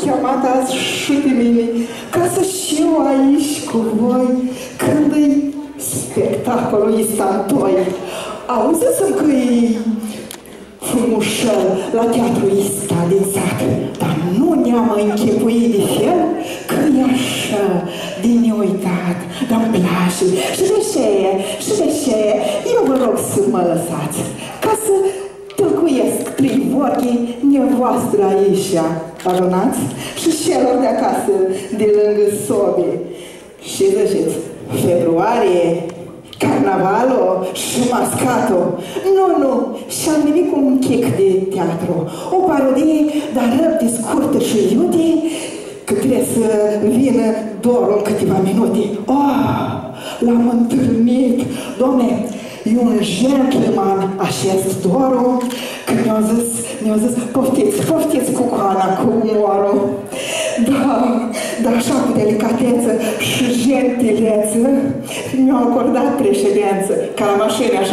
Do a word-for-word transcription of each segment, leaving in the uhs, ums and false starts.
chemat azi și de mine ca să știu aici cu voi când-i spectacolul Istantoi. Auzisem că-i frumușel la teatrul ăsta din sat, dar nu ne-am închipuit de fel că e așa de neuitat, dar-mi place. Și de ce, și de ce, eu vă rog să mă lăsați, ca să tălcuiesc trei vorbe nevoastră aici, arunați, și celor de acasă, de lângă sobe. Și ziceți, februarie, carnavalul și mascatul. Nu, nu, și-am venit cu un chic de teatru. O parodie, dar răbde scurtă și iute, că trebuie să vină doar în câteva minute. Oh, l-am întâlnit, domne, e un gentleman acest Doru, că mi-au zis, mi-au zis, poftiți, poftiți cu coana, cu umorul. Da, dar așa cu delicateță și gentileță mi-au acordat președință, ca la mașini, așa.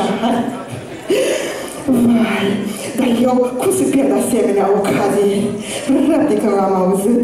Vai, dar eu cum să pierd asemenea ocazii? Răbde că l-am auzit.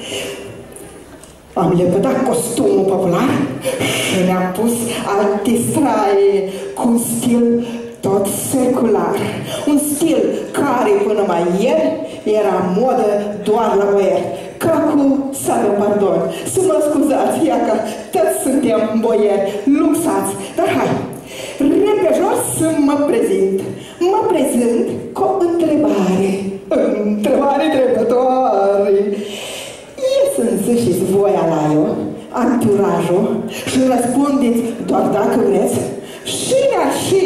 Am lepădat costumul popular și ne-am pus a distraie cu un stil tot secular. Un stil care până mai ieri era modă doar la boieri. Ca cu sală, pardon, să mă scuzați, ia că toți suntem boieri, luxați. Dar hai, repejor să mă prezint. Mă prezint cu o întrebare. Întrebare trebătoare. E să-mi ziceți voi ala eu, anturajul, și răspundeți doar dacă vreți. Și și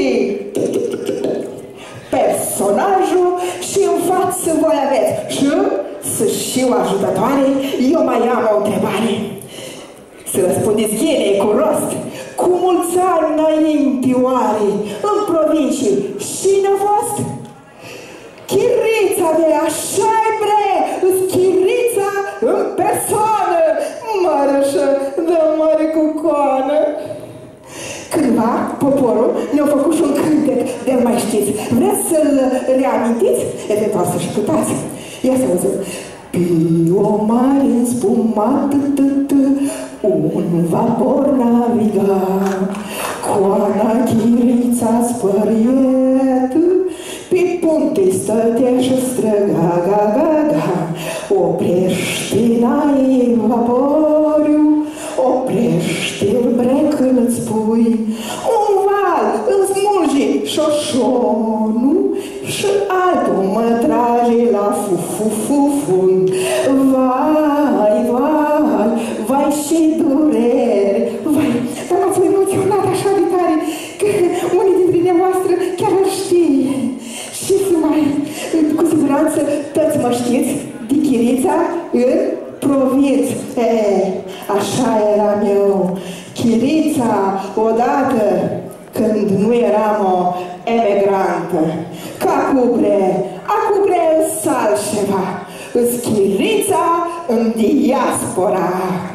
personajul și în față voi aveți. Și să știu ajutătoare, eu mai am o întrebare. Să răspundeți ghenei cu rost. Cu mulți ani înainte oare, în provincii, cine a fost? Chirița de așa-i bre, Chirița în persoană, mărășă, de mare cu coană. Cândva, poporul ne-a făcut și un cântec, de-l mai știți. Vreți să-l reamintiți? Eventual să-și cântați. Ia să vă zic. Pe o mare spumată, un vapor naviga, coana Chirița spăriet, pe punte stătea și străga, ga, ga, ga. Oprește-n-ai vaporul, oprește-l brec când-ți spui, un val îmi smulge șoșonul și altul mă trage la fu-fu-fu-fun. Vai, vai, vai și durere, vai, dar m-ați emoționat așa de tare că unii dintre dumneavoastră chiar îl știe. Și să mai, cu siguranță, toți mă știți, de Chirița în provință. E, așa eram eu. Chirița, odată, când nu eram o emigrantă. Ca cubre, acubre îs altceva. Îs Chirița în diaspora.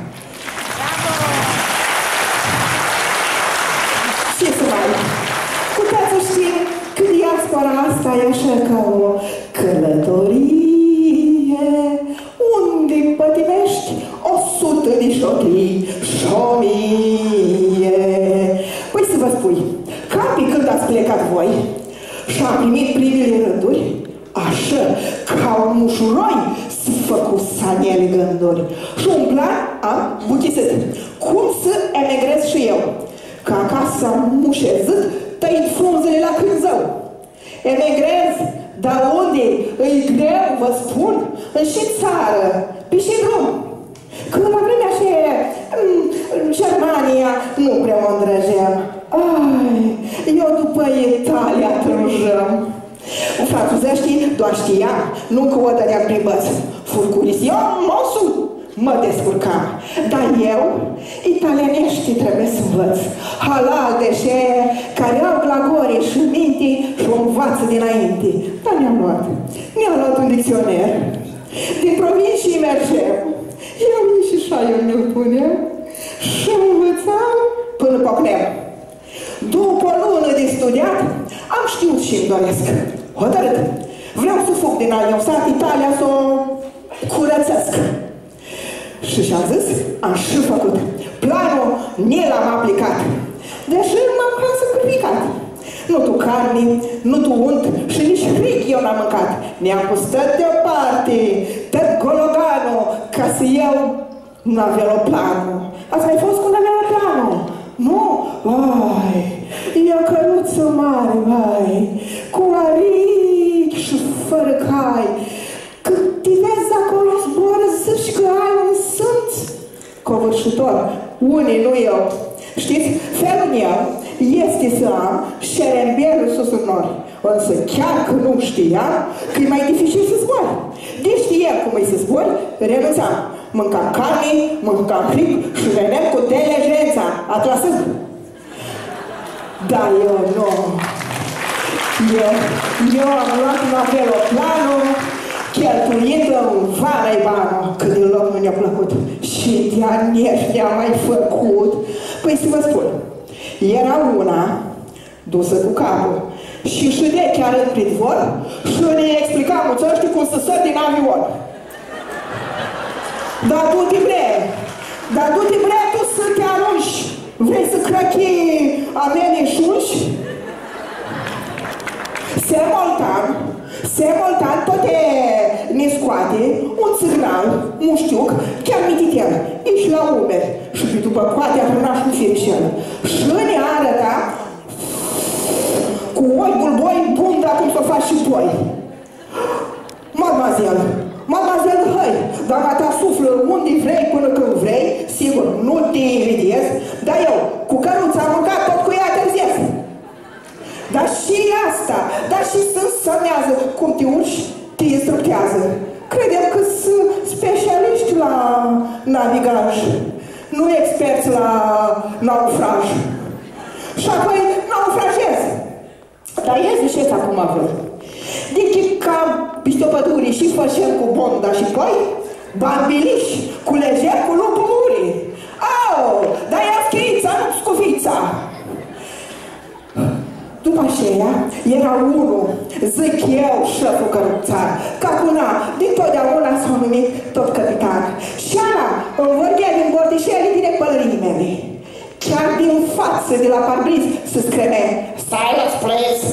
Ce să mai, puteți să știm că diaspora asta e așa ca o călătorie unde pătimești o sută de șotrii și o mie. Păi să vă spui, ca pe când ați plecat voi și-am primit primele rânduri, așa, ca un mușuroi să făcu sanele gânduri. Și un plan am buchisit. Cum să emigrez și eu? Ca acasă am mușezit, tăind frunzele la crânzău. Emigrez, dar unde? Îi greu, vă spun, în și țară, pe și drum. Când la vremea aceea, în Germania, nu prea mă îndrăgeam. Ai, eu după Italia trăjăm. Franțuzeștii doar știam, nu că o dădeam pe băț. Furcuris, eu mosul, mă descurcam. Dar eu, italienești trebuie să învăț. Halal deșe, care au glagore și minte și o învață dinainte. Dar ne-am luat, ne-am luat un dicționer. Din provincii mergem. Eu și șaiul ne-l punem și învățam până pocnem. După o lună de studiat, am știut și-mi doresc. Hotărât, vreau să fug din al meu sat, Italia s-o curățesc. Și și-am zis, am și făcut. Planul ne l-am aplicat. Deși m-am cam sacrificat. Nu tu carne, nu tu unt și nici fric eu n-am mâncat. Ne-am pus tot deoparte, tot gologanul, ca să iau naveloplanul. Ați mai fost cu naveloplanul? Nu? Vai, e o căruță mare, vai, cu arici și fără cai. Când te vezi acolo zboară, zici că ai un simț covârșitor. Unii, nu eu. Știți, felul meu este să am șerembelul sus în nori. Însă chiar că nu știam că e mai dificil să zbor. Deci știam cum e să zbor, renunțam. Mâncam carne, mâncam fric și veneam cu diligența. Atlasând. Dar eu nu. Eu, eu am luat naveloplanul, cheltuit în vara-i banul, că deloc nu ne-a plăcut. Și de-a nervi ne-a mai făcut. Păi să vă spun, era una dusă cu capul și ședea chiar în pridvor și ne explica muțăștii cum să săr din avion. Dar du-te bre, dar du-te bre tu să te arunci, vrei să crăchii amenii șunși? Semoltan, semoltan toate ne scoate un țârnal, un știuc, chiar mititel, ești la umeri și pe după coate aprânaș cu firicel. Și ne arăta cu oi bulboi bunda cum să o faci și toi. Mademoiselle, mademoiselle, hai, dacă ta suflă unde vrei până când vrei, sigur, nu te invidiez, dar eu, cu căruța am mâncat, tot cu ea târziesc. Dar și asta, dar și să sămează cum te urci, te instructează. Credem că sunt specialiști la navigaj, nu experți la naufraj. Și apoi naufrajez. Dar e ziceți acum voi. Deci cam peste o pădure și fășem cu bonda și poi, bambiliși cu lejer cu lupul murii. Au, dar ia schița, nu scufița. După aceea, era unul, zic eu, șeful căruțar, ca cuna, dintotdeauna s-a numit tot capitan. Și ala îmi vorbea din bordișele direct pălării mele. Chiar din față, de la parbriz, să screme, silence, please!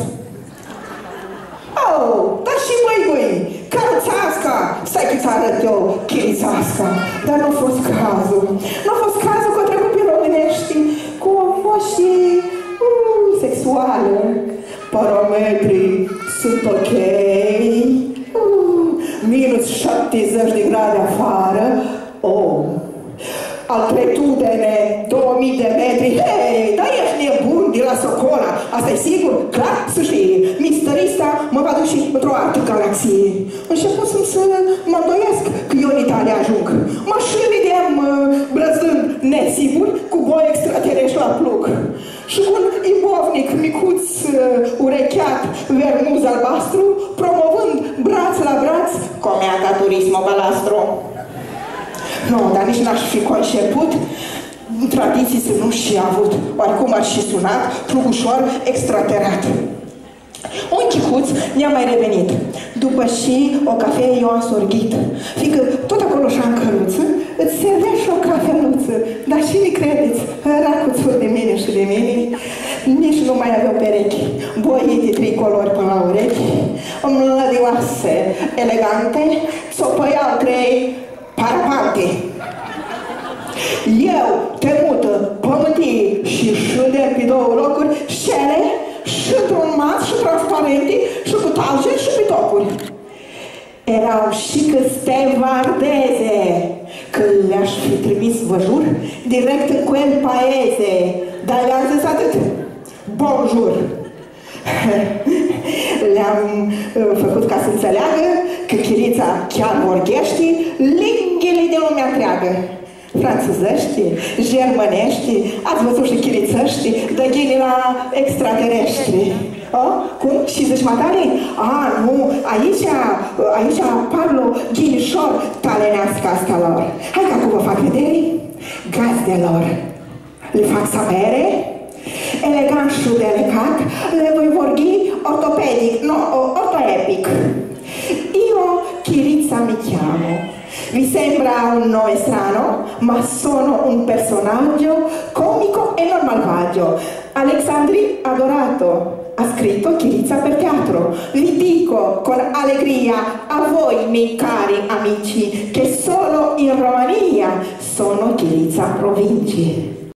Oh, dar și băi, băi, căruțeasca, stai că-ți arăt eu, chirițeasca. Dar nu a fost cazul. Nu a fost cazul că a trecut pe românești cu o voce uh, sexuală. Parametrii sunt ok. Uh, minus șaptezeci de grade afară. Oh. Altitudine, două mii de metri. Hei, dar ești nebun de la Socola. Asta e sigur? Clar? Să știi, misterista mă va duce într-o altă galaxie. Început să mă îndoiesc că eu în Italia ajung. Mă și vedem brăzând nesiburi cu boi extraterestri la plug. Și un ibovnic micuț, urecheat, vermuz albastru, promovând braț la braț Cometa Turismo Balastro. Nu, dar nici n-aș fi conceput tradiții să nu și avut. Oricum ar și sunat plugușor extraterat. Un chicuț ne-a mai revenit. După și o cafea eu am sorghit. Fiindcă tot acolo și în căruță îți servea și o cafeluță. Dar și mi credeți, racuțul de mine și de mine nici nu mai aveau perechi. Boii de trei culori până la urechi, mlădioase, elegante, s-o păiau trei parapante. Eu, temută, pământii și șuder pe două locuri, șele, și într-un mas, și transparente, și cu talge, și pe topuri. Erau și că stevardeze, că le-aș fi trimis, vă jur, direct în cuel paeze, dar le-am zis atât. Bonjour! Le-am uh, făcut ca să înțeleagă că chirița chiar vorbește limbile de lumea întreagă. Franțuzești, germanești, ați văzut și chirițăști, dăghini la extraterestri. O? Cum? Și zici, matale? A, nu, aici, aici parlo ghinișor talenească asta lor. Hai că acum vă fac vedere gazdelor. Le fac sapere, elegant și delicat, le voi vorbi ortopedic, no, ortoepic. Io chirița mi chiamo, Vi sembra un nome strano, ma sono un personaggio comico e non malvagio. Alexandri Adorato ha scritto Chiriza per teatro. Vi dico con allegria a voi, miei cari amici, che solo in Romania sono Chiriza Provinci.